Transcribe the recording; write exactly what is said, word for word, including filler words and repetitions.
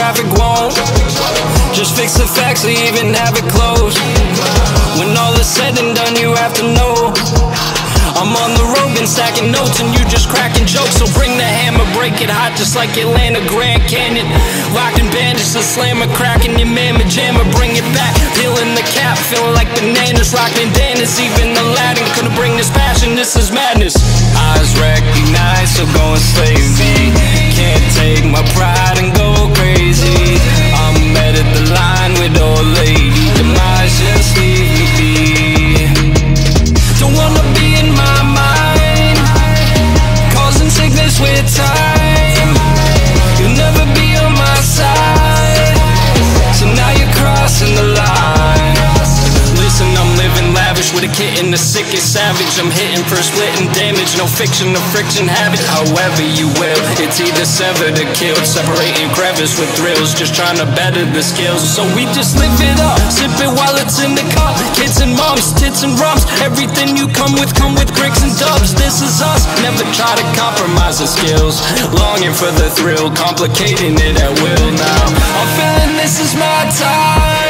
traffic won't just fix the facts or even have it closed. When all is said and done, you have to know I'm on the road, been stacking notes and you just cracking jokes. So bring the hammer, break it hot just like Atlanta, Grand Canyon. Locked and bandaged, a slammer, cracking your mamma jammer. Bring it back, peeling the cap, feeling like bananas. Rock bandanas, even Aladdin couldn't bring this passion, this is madness. Eyes recognize, so go and slay me. Can't take my pride and go crazy. I'm at the line with old lady, demise just leave me be. Don't wanna be in my mind, causing sickness with time. You'll never be on my side, so now you're crossing the line. Listen, I'm living lavish with a kitten, the sickest savage. I'm hitting for splitting damage, no fiction, no friction habit. However you will, it's either severed or killed. Separating crevice with thrills, just trying to better the skills. So we just live it up, sip it while it's in the cup. Kids and moms, tits and rums, everything you come with, come with bricks and dubs. This is us, never try to compromise the skills. Longing for the thrill, complicating it at will now. I'm feeling this is my time.